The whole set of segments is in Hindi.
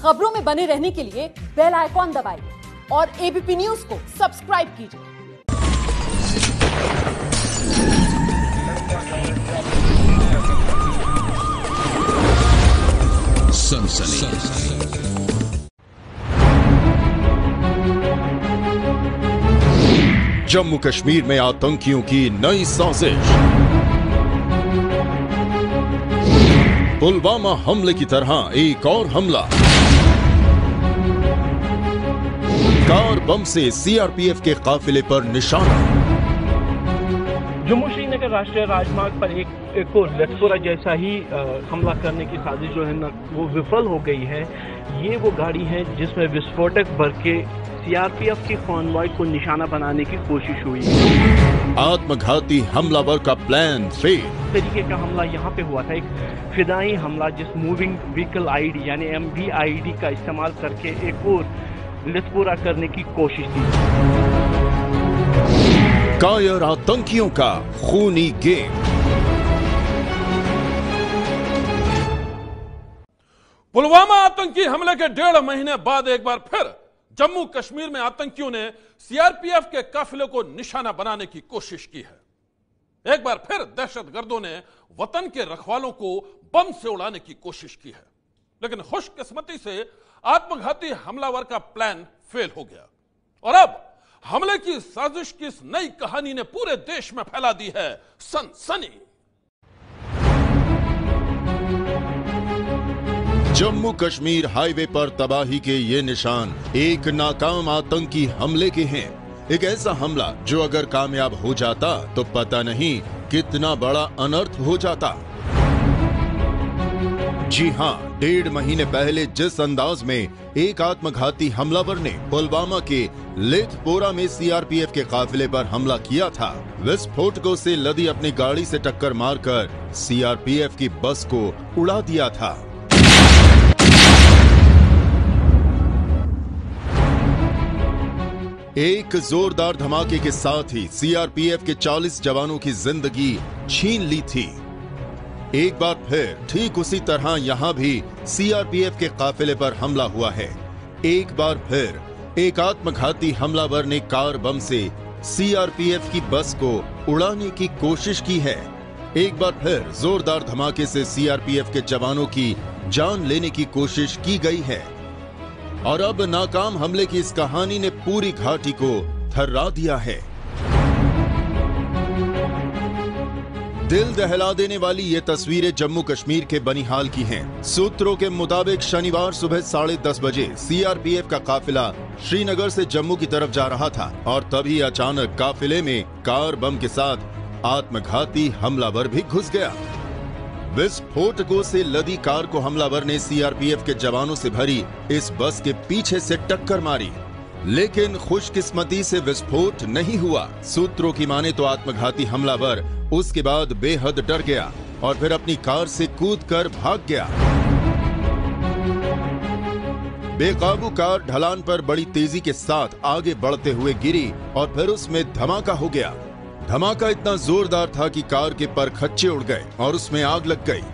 खबरों में बने रहने के लिए बेल आइकॉन दबाइए और एबीपी न्यूज को सब्सक्राइब कीजिए। जम्मू कश्मीर में आतंकियों की नई साजिश। पुलवामा हमले की तरह एक और हमला। कार बम से सीआरपीएफ के काफिले पर निशाना। जम्मू श्रीनगर राष्ट्रीय राजमार्ग पर एक और लटकोरा जैसा ही हमला करने की साजिश जो है ना वो विफल हो गई है। ये वो गाड़ी है जिसमें विस्फोटक भर के सीआरपीएफ की कॉन्वॉय को निशाना बनाने की कोशिश हुई। आत्मघाती हमलावर का प्लान फेल। तरीके का हमला यहाँ पे हुआ था, एक फिदाई हमला जिस मूविंग व्हीकल आईडी यानी MVID का इस्तेमाल करके एक और लटकोरा करने की कोशिश की। कायर आतंकियों का खूनी गेम। पुलवामा आतंकी हमले के 1.5 महीने बाद एक बार फिर जम्मू कश्मीर में आतंकियों ने सीआरपीएफ के काफिले को निशाना बनाने की कोशिश की है। एक बार फिर दहशतगर्दों ने वतन के रखवालों को बम से उड़ाने की कोशिश की है, लेकिन खुशकिस्मती से आत्मघाती हमलावर का प्लान फेल हो गया और अब हमले की साजिश की इस नई कहानी ने पूरे देश में फैला दी है सनसनी। जम्मू कश्मीर हाईवे पर तबाही के ये निशान एक नाकाम आतंकी हमले के हैं। एक ऐसा हमला जो अगर कामयाब हो जाता तो पता नहीं कितना बड़ा अनर्थ हो जाता। जी हां, 1.5 महीने पहले जिस अंदाज में एक आत्मघाती हमलावर ने पुलवामा के लेथपोरा में सीआरपीएफ के काफिले पर हमला किया था, विस्फोटकों से लदी अपनी गाड़ी से टक्कर मारकर सीआरपीएफ की बस को उड़ा दिया था। एक जोरदार धमाके के साथ ही सीआरपीएफ के 40 जवानों की जिंदगी छीन ली थी। एक बार फिर ठीक उसी तरह यहां भी सीआरपीएफ के काफिले पर हमला हुआ है। एक बार फिर एक आत्मघाती हमलावर ने कार बम से सीआरपीएफ की बस को उड़ाने की कोशिश की है। एक बार फिर जोरदार धमाके से सीआरपीएफ के जवानों की जान लेने की कोशिश की गई है और अब नाकाम हमले की इस कहानी ने पूरी घाटी को थर्रा दिया है। दिल दहला देने वाली ये तस्वीरें जम्मू कश्मीर के बनिहाल की हैं। सूत्रों के मुताबिक शनिवार सुबह 10:30 बजे सीआरपीएफ का काफिला श्रीनगर से जम्मू की तरफ जा रहा था और तभी अचानक काफिले में कार बम के साथ आत्मघाती हमलावर भी घुस गया। विस्फोटकों से लदी कार को हमलावर ने सीआरपीएफ के जवानों से भरी इस बस के पीछे से टक्कर मारी, लेकिन खुशकिस्मती से विस्फोट नहीं हुआ। सूत्रों की माने तो आत्मघाती हमलावर उसके बाद बेहद डर गया और फिर अपनी कार से कूदकर भाग गया। बेकाबू कार ढलान पर बड़ी तेजी के साथ आगे बढ़ते हुए गिरी और फिर उसमें धमाका हो गया। धमाका इतना जोरदार था कि कार के परखच्चे उड़ गए और उसमें आग लग गई।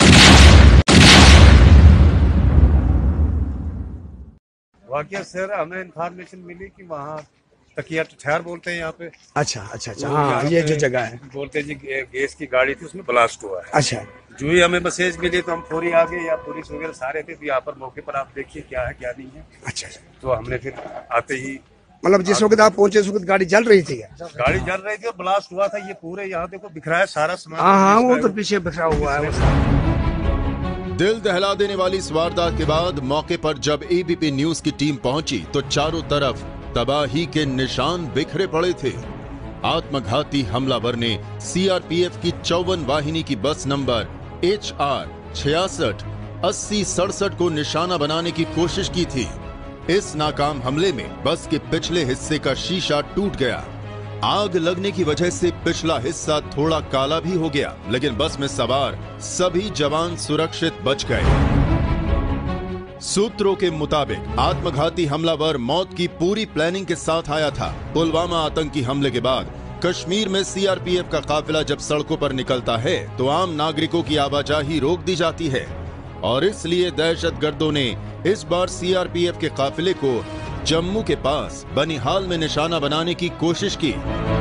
वाकई सर हमें इंफॉर्मेशन मिली कि वहाँ तकिया ठहर बोलते हैं यहाँ पे। अच्छा, हाँ ये जो जगह है बोलते हैं जी गैस की गाड़ी थी उसमें ब्लास्ट हुआ है। अच्छा, जो ही हमें मैसेज मिली तो हम फौरी आ गए, या पुलिस वगैरह सारे थे तो यहाँ पर मौके पर आप देखिए क्या है क्या नहीं है। अच्छा, तो हमने फिर आते ही मतलब जिस वक्त आप पहुंचे उस वक्त गाड़ी जल रही थी? गाड़ी जल रही थी और ब्लास्ट हुआ था। ये पूरे यहाँ देखो बिखरा है सारा सामान। हाँ वो तो पीछे बिखरा हुआ है। दिल दहला देने वाली इस वारदात के बाद मौके पर जब एबीपी न्यूज की टीम पहुंची तो चारों तरफ तबाही के निशान बिखरे पड़े थे। आत्मघाती हमलावर ने सीआरपीएफ की 54 वाहिनी की बस नंबर HR 66 80 67 को निशाना बनाने की कोशिश की थी। इस नाकाम हमले में बस के पिछले हिस्से का शीशा टूट गया। आग लगने की वजह से पिछला हिस्सा थोड़ा काला भी हो गया, लेकिन बस में सवार सभी जवान सुरक्षित बच गए। सूत्रों के मुताबिक आत्मघाती हमलावर मौत की पूरी प्लानिंग के साथ आया था। पुलवामा आतंकी हमले के बाद कश्मीर में सीआरपीएफ का काफिला जब सड़कों पर निकलता है तो आम नागरिकों की आवाजाही रोक दी जाती है और इसलिए दहशतगर्दों ने इस बार सीआरपीएफ के काफिले को जम्मू के पास बनिहाल में निशाना बनाने की कोशिश की।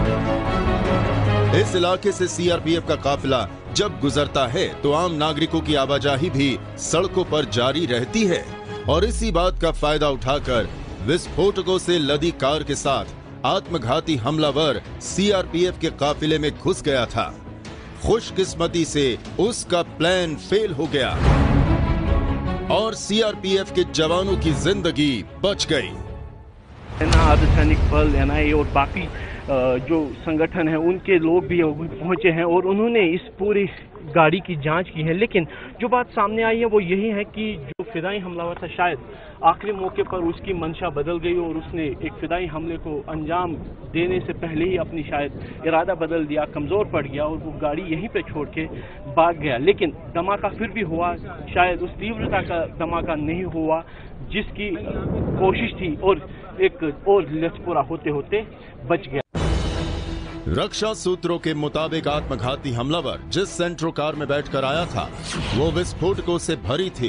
इस इलाके से सीआरपीएफ का काफिला जब गुजरता है तो आम नागरिकों की आवाजाही भी सड़कों पर जारी रहती है और इसी बात का फायदा उठाकर विस्फोटकों से लदी कार के साथ आत्मघाती हमलावर सीआरपीएफ के काफिले में घुस गया था। खुशकिस्मती से उसका प्लान फेल हो गया और सीआरपीएफ के जवानों की जिंदगी बच गई। अर्धसैनिक बल एनआईए और बाकी जो संगठन है उनके लोग भी पहुंचे हैं और उन्होंने इस पूरी गाड़ी की जांच की है, लेकिन जो बात सामने आई है वो यही है कि जो फिदाई हमलावर था शायद आखिरी मौके पर उसकी मंशा बदल गई और उसने एक फिदाई हमले को अंजाम देने से पहले ही अपनी शायद इरादा बदल दिया, कमज़ोर पड़ गया और वो गाड़ी यहीं पे छोड़ के भाग गया। लेकिन धमाका फिर भी हुआ, शायद उस तीव्रता का धमाका नहीं हुआ जिसकी कोशिश थी और एक और लश्करा होते होते बच गया। रक्षा सूत्रों के मुताबिक आत्मघाती हमलावर जिस सेंट्रो कार में बैठकर आया था वो विस्फोटकों से भरी थी।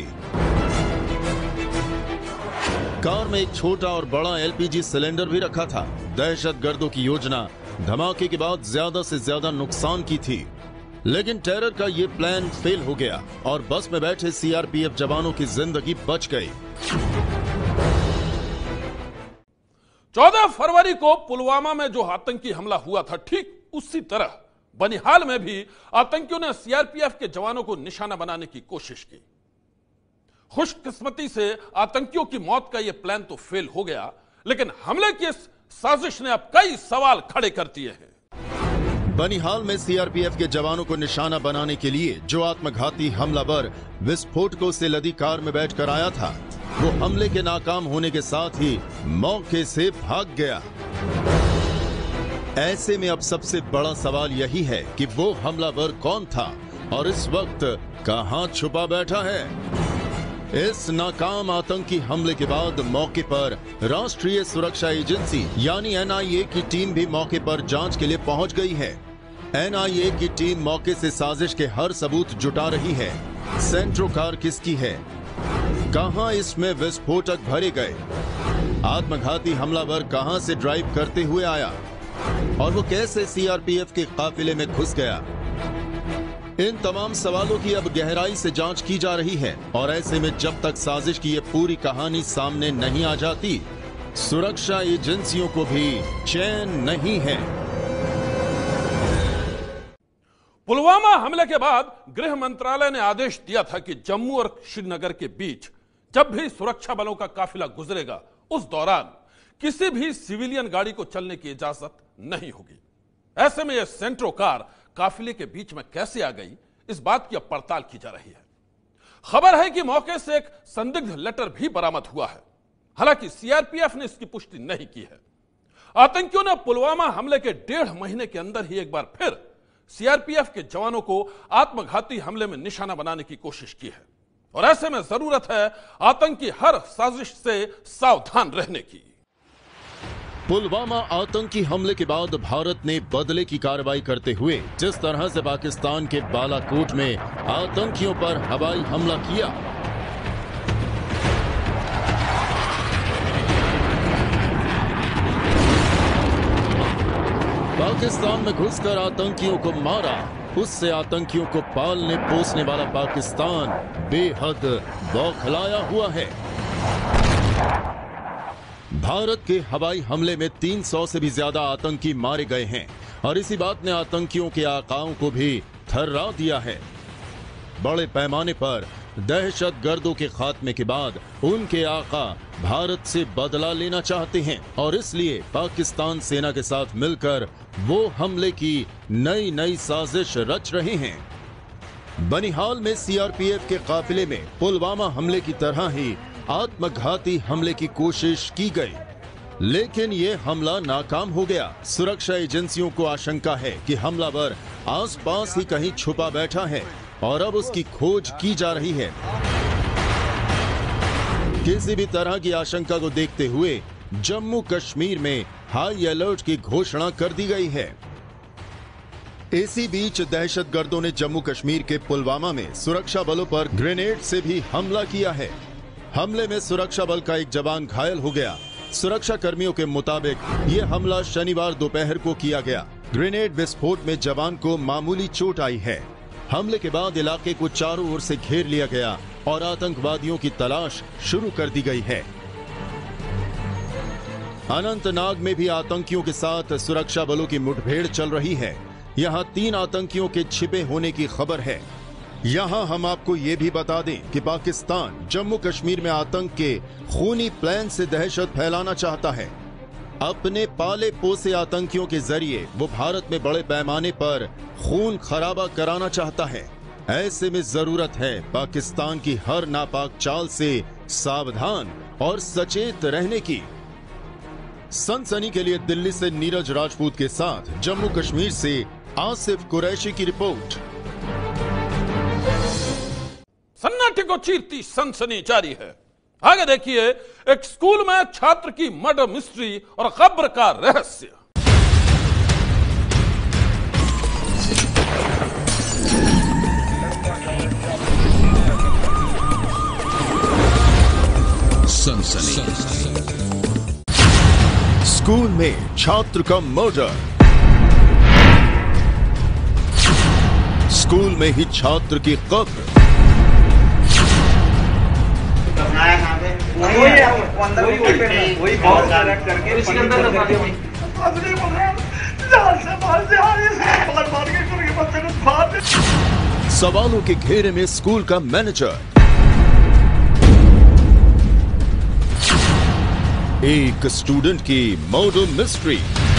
कार में एक छोटा और बड़ा एलपीजी सिलेंडर भी रखा था। दहशतगर्दों की योजना धमाके के बाद ज्यादा से ज्यादा नुकसान की थी, लेकिन टेरर का ये प्लान फेल हो गया और बस में बैठे सीआरपीएफ जवानों की जिंदगी बच गई। 14 फरवरी को पुलवामा में जो आतंकी हमला हुआ था, ठीक उसी तरह बनिहाल में भी आतंकियों ने सीआरपीएफ के जवानों को निशाना बनाने की कोशिश की। खुशकिस्मती से आतंकियों की मौत का यह प्लान तो फेल हो गया, लेकिन हमले की इस साजिश ने अब कई सवाल खड़े कर दिए हैं। बनिहाल में सीआरपीएफ के जवानों को निशाना बनाने के लिए जो आत्मघाती हमलावर विस्फोटकों से लदी कार में बैठकर आया था वो हमले के नाकाम होने के साथ ही मौके से भाग गया। ऐसे में अब सबसे बड़ा सवाल यही है कि वो हमलावर कौन था और इस वक्त कहां छुपा बैठा है। इस नाकाम आतंकी हमले के बाद मौके पर राष्ट्रीय सुरक्षा एजेंसी यानी एनआईए की टीम भी मौके पर जांच के लिए पहुंच गई है। एनआईए की टीम मौके से साजिश के हर सबूत जुटा रही है। सेंट्रो कार किसकी है, कहां इसमें विस्फोटक भरे गए, आत्मघाती हमलावर कहां से ड्राइव करते हुए आया और वो कैसे सीआरपीएफ के काफिले में घुस गया। इन तमाम सवालों की अब गहराई से जांच की जा रही है और ऐसे में जब तक साजिश की ये पूरी कहानी सामने नहीं आ जाती, सुरक्षा एजेंसियों को भी चैन नहीं है। पुलवामा हमले के बाद गृह मंत्रालय ने आदेश दिया था कि जम्मू और श्रीनगर के बीच जब भी सुरक्षा बलों का काफिला गुजरेगा उस दौरान किसी भी सिविलियन गाड़ी को चलने की इजाजत नहीं होगी। ऐसे में यह सेंट्रो कार काफिले के बीच में कैसे आ गई, इस बात की अब पड़ताल की जा रही है। खबर है कि मौके से एक संदिग्ध लेटर भी बरामद हुआ है, हालांकि सीआरपीएफ ने इसकी पुष्टि नहीं की है। आतंकियों ने पुलवामा हमले के 1.5 महीने के अंदर ही एक बार फिर सीआरपीएफ के जवानों को आत्मघाती हमले में निशाना बनाने की कोशिश की है और ऐसे में जरूरत है आतंकी हर साजिश से सावधान रहने की। पुलवामा आतंकी हमले के बाद भारत ने बदले की कार्रवाई करते हुए जिस तरह से पाकिस्तान के बालाकोट में आतंकियों पर हवाई हमला किया, पाकिस्तान में घुसकर आतंकियों को मारा, उससे आतंकियों को पालने पोसने वाला पाकिस्तान बेहद बौखलाया हुआ है। भारत के हवाई हमले में 300 से भी ज्यादा आतंकी मारे गए हैं और इसी बात ने आतंकियों के आकाओं को भी थर्रा दिया है। बड़े पैमाने पर दहशतगर्दों के खात्मे के बाद उनके आका भारत से बदला लेना चाहते हैं और इसलिए पाकिस्तान सेना के साथ मिलकर वो हमले की नई नई साजिश रच रहे हैं। बनिहाल में सीआरपीएफ के काफिले में पुलवामा हमले की तरह ही आत्मघाती हमले की कोशिश की गई, लेकिन ये हमला नाकाम हो गया। सुरक्षा एजेंसियों को आशंका है कि हमलावर आसपास ही कहीं छुपा बैठा है और अब उसकी खोज की जा रही है। किसी भी तरह की आशंका को देखते हुए जम्मू कश्मीर में हाई अलर्ट की घोषणा कर दी गई है। इसी बीच दहशतगर्दों ने जम्मू कश्मीर के पुलवामा में सुरक्षा बलों पर ग्रेनेड से भी हमला किया है। हमले में सुरक्षा बल का एक जवान घायल हो गया। सुरक्षा कर्मियों के मुताबिक ये हमला शनिवार दोपहर को किया गया। ग्रेनेड विस्फोट में जवान को मामूली चोट आई है। हमले के बाद इलाके को चारों ओर से घेर लिया गया और आतंकवादियों की तलाश शुरू कर दी गई है। अनंतनाग में भी आतंकियों के साथ सुरक्षा बलों की मुठभेड़ चल रही है। यहां 3 आतंकियों के छिपे होने की खबर है। यहां हम आपको ये भी बता दें कि पाकिस्तान जम्मू कश्मीर में आतंक के खूनी प्लान से दहशत फैलाना चाहता है। अपने पाले पोसे आतंकियों के जरिए वो भारत में बड़े पैमाने पर खून खराबा कराना चाहता है। ऐसे में जरूरत है पाकिस्तान की हर नापाक चाल से सावधान और सचेत रहने की। सनसनी के लिए दिल्ली से नीरज राजपूत के साथ जम्मू कश्मीर से आसिफ कुरैशी की रिपोर्ट। सन्नाटे को चीरती सनसनी जारी है। आगे देखिए, एक स्कूल में छात्र की मर्डर मिस्ट्री और कब्र का रहस्य। सनसनी। स्कूल में छात्र का मर्डर। स्कूल में ही छात्र की कब्र। सवालों के घेरे में स्कूल का मैनेजर। एक स्टूडेंट की मर्डर मिस्ट्री।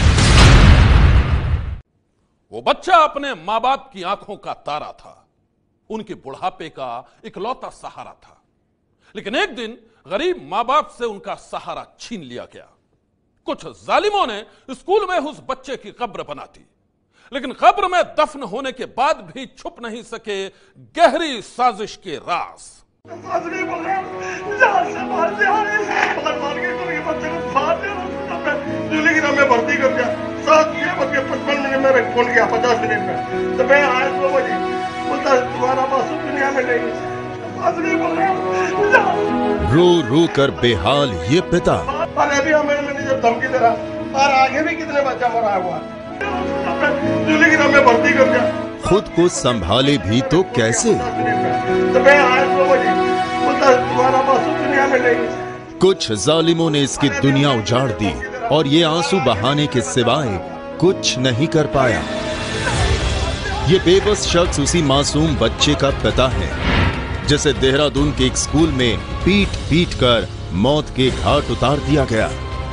वो बच्चा अपने मां बाप की आंखों का तारा था, उनके बुढ़ापे का इकलौता सहारा था। लेकिन एक दिन गरीब मां बाप से उनका सहारा छीन लिया गया। कुछ जालिमों ने स्कूल में उस बच्चे की कब्र बना दी, लेकिन कब्र में दफन होने के बाद भी छुप नहीं सके गहरी साजिश के राज। में भर्ती कर दिया। 7:55 मिनट में फोन किया, 50 मिनट में, तो मैं आया 2 बजे। बोलता तुम्हारा मासूम दुनिया में नहीं। रो रो कर बेहाल ये पिता। और अभी हमें मैंने धमकी दे रहा और आगे भी कितने बच्चा मरा हुआ में भर्ती कर दिया। खुद को संभाले भी तो कैसे। तो मैं आया 2 बजे। बोलता तुम्हारा मासूम दुनिया में नहीं। कुछ जालिमों ने इसकी दुनिया उजाड़ दी और ये आंसू बहाने के सिवाय कुछ नहीं कर पाया। ये बेबस शख्स उसी मासूम बच्चे का पिता है जिसे देहरादून के एक स्कूल में पीट पीट कर मौत के घाट उतार दिया गया।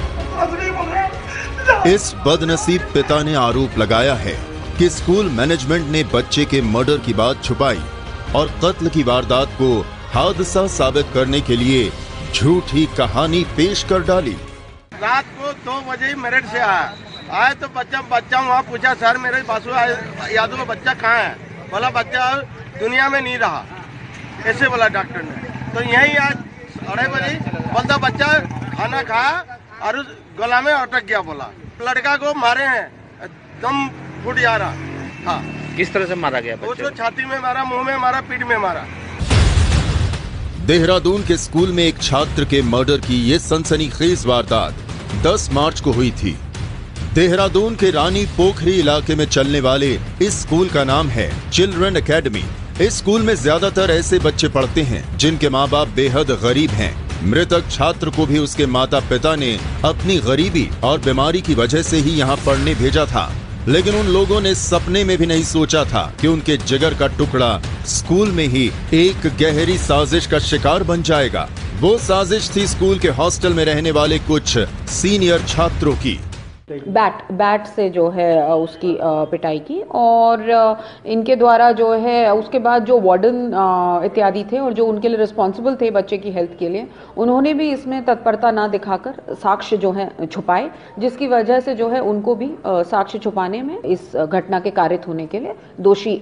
इस बदनसीब पिता ने आरोप लगाया है कि स्कूल मैनेजमेंट ने बच्चे के मर्डर की बात छुपाई और कत्ल की वारदात को हादसा साबित करने के लिए झूठी कहानी पेश कर डाली। रात को 2 बजे मेरठ से आए तो बच्चा वहाँ पूछा, सर मेरे बासु यादव का बच्चा कहाँ है? बोला बच्चा दुनिया में नहीं रहा, ऐसे बोला डॉक्टर ने। तो यही आज 2:30 बजे बोलता बच्चा खाना खाया और उस गला में अटक गया। बोला लड़का को मारे हैं, दम फूट जा रहा। हाँ, किस तरह से मारा गया? उसको छाती में मारा, मुंह में मारा, पीठ में मारा। देहरादून के स्कूल में एक छात्र के मर्डर की ये सनसनीखेज वारदात 10 मार्च को हुई थी। देहरादून के रानी पोखरी इलाके में चलने वाले इस स्कूल का नाम है चिल्ड्रन एकेडमी। इस स्कूल में ज्यादातर ऐसे बच्चे पढ़ते हैं जिनके माँ बाप बेहद गरीब हैं। मृतक छात्र को भी उसके माता पिता ने अपनी गरीबी और बीमारी की वजह से ही यहाँ पढ़ने भेजा था, लेकिन उन लोगों ने सपने में भी नहीं सोचा था कि उनके जिगर का टुकड़ा स्कूल में ही एक गहरी साजिश का शिकार बन जाएगा। वो साजिश थी स्कूल के हॉस्टल में रहने वाले कुछ सीनियर छात्रों की। बैट से जो है उसकी पिटाई की और इनके द्वारा जो है उसके बाद जो वार्डन इत्यादि थे और जो उनके लिए रिस्पॉन्सिबल थे बच्चे की हेल्थ के लिए, उन्होंने भी इसमें तत्परता ना दिखाकर साक्ष्य जो है छुपाए, जिसकी वजह से जो है उनको भी साक्ष्य छुपाने में इस घटना के कारित होने के लिए दोषी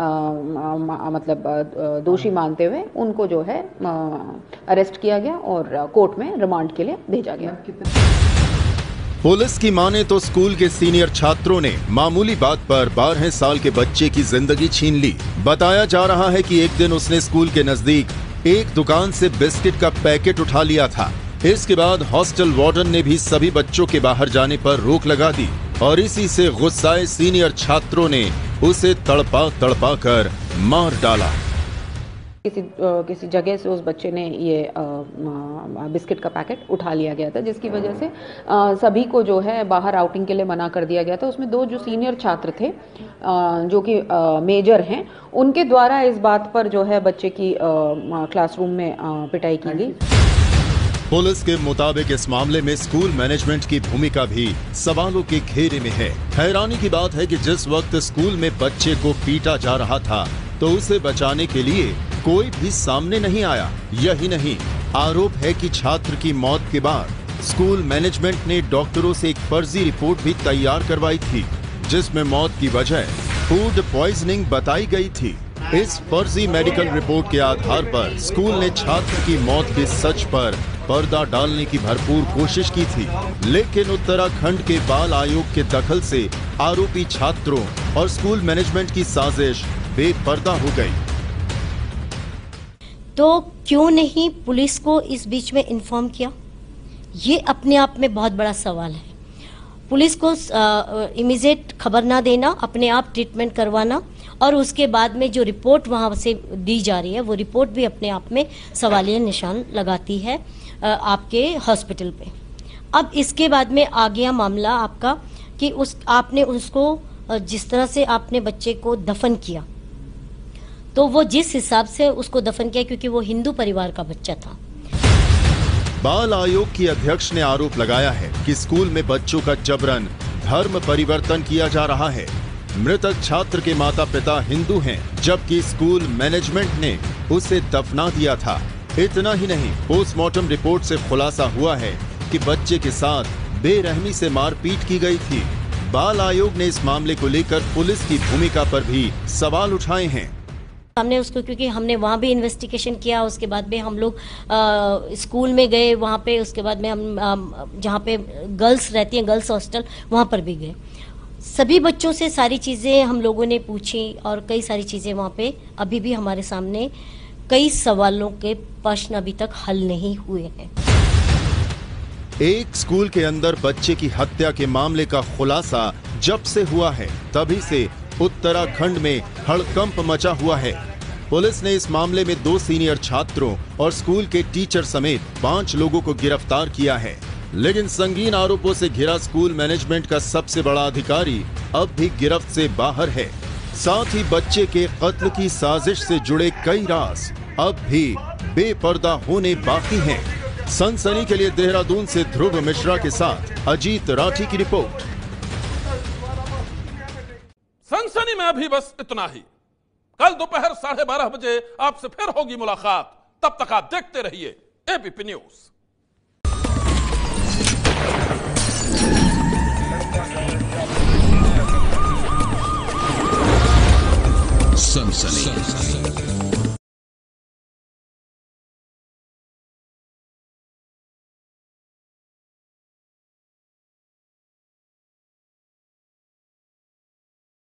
दोषी मानते हुए उनको जो है अरेस्ट किया गया और कोर्ट में रिमांड के लिए भेजा गया। पुलिस की माने तो स्कूल के सीनियर छात्रों ने मामूली बात पर 12 साल के बच्चे की जिंदगी छीन ली। बताया जा रहा है कि एक दिन उसने स्कूल के नजदीक एक दुकान से बिस्किट का पैकेट उठा लिया था। इसके बाद हॉस्टल वार्डन ने भी सभी बच्चों के बाहर जाने पर रोक लगा दी और इसी से गुस्साए सीनियर छात्रों ने उसे तड़पा कर मार डाला। किसी जगह से उस बच्चे ने ये बिस्किट का पैकेट उठा लिया गया था, जिसकी वजह से सभी को जो है बाहर आउटिंग के लिए मना कर दिया गया था। उसमें 2 जो सीनियर छात्र थे जो कि मेजर हैं, उनके द्वारा इस बात पर जो है बच्चे की क्लासरूम में पिटाई की गई। पुलिस के मुताबिक इस मामले में स्कूल मैनेजमेंट की भूमिका भी सवालों के घेरे में है। हैरानी की बात है कि जिस वक्त स्कूल में बच्चे को पीटा जा रहा था तो उसे बचाने के लिए कोई भी सामने नहीं आया। यही नहीं, आरोप है कि छात्र की मौत के बाद स्कूल मैनेजमेंट ने डॉक्टरों से एक फर्जी रिपोर्ट भी तैयार करवाई थी, जिसमें मौत की वजह फूड पॉइजनिंग बताई गई थी। इस फर्जी मेडिकल रिपोर्ट के आधार पर स्कूल ने छात्र की मौत के सच पर पर्दा डालने की भरपूर कोशिश की थी, लेकिन उत्तराखंड के बाल आयोग के दखल से आरोपी छात्रों और स्कूल मैनेजमेंट की साजिश बेपर्दा हो गई। तो क्यों नहीं पुलिस को इस बीच में इन्फॉर्म किया? ये अपने आप में बहुत बड़ा सवाल है। पुलिस को इमीडिएट खबर ना देना, अपने आप ट्रीटमेंट करवाना और उसके बाद में जो रिपोर्ट वहाँ से दी जा रही है वो रिपोर्ट भी अपने आप में सवालिया निशान लगाती है आपके हॉस्पिटल पे। अब इसके बाद में आ गया मामला आपका कि आपने उसको जिस तरह से आपने बच्चे को दफन किया, तो वो जिस हिसाब से उसको दफन किया, क्योंकि वो हिंदू परिवार का बच्चा था। बाल आयोग की अध्यक्ष ने आरोप लगाया है कि स्कूल में बच्चों का जबरन धर्म परिवर्तन किया जा रहा है। मृतक छात्र के माता पिता हिंदू हैं, जबकि स्कूल मैनेजमेंट ने उसे दफना दिया था। इतना ही नहीं, पोस्टमार्टम रिपोर्ट से खुलासा हुआ है कि बच्चे के साथ बेरहमी से मारपीट की गई थी। बाल आयोग ने इस मामले को लेकर पुलिस की भूमिका पर भी सवाल उठाए हैं। हमने उसको, क्योंकि हमने वहाँ भी इन्वेस्टिगेशन किया, उसके बाद में हम लोग स्कूल में गए वहाँ पे, उसके बाद में हम जहाँ पे गर्ल्स रहती हैं, गर्ल्स हॉस्टल, वहाँ पर भी गए। सभी बच्चों से सारी चीज़ें हम लोगों ने पूछी और कई सारी चीज़ें वहाँ पे अभी भी हमारे सामने कई सवालों के प्रश्न अभी तक हल नहीं हुए हैं। एक स्कूल के अंदर बच्चे की हत्या के मामले का खुलासा जब से हुआ है, तभी से उत्तराखंड में हड़कंप मचा हुआ है। पुलिस ने इस मामले में 2 सीनियर छात्रों और स्कूल के टीचर समेत 5 लोगों को गिरफ्तार किया है, लेकिन संगीन आरोपों से घिरा स्कूल मैनेजमेंट का सबसे बड़ा अधिकारी अब भी गिरफ्त से बाहर है। साथ ही बच्चे के कत्ल की साजिश से जुड़े कई राज अब भी बेपर्दा होने बाकी हैं। सनसनी के लिए देहरादून से ध्रुव मिश्रा के साथ अजीत राठी की रिपोर्ट। सनसनी में अभी बस इतना ही। कल दोपहर 12:30 बजे आपसे फिर होगी मुलाकात। तब तक आप देखते रहिए एबीपी न्यूज।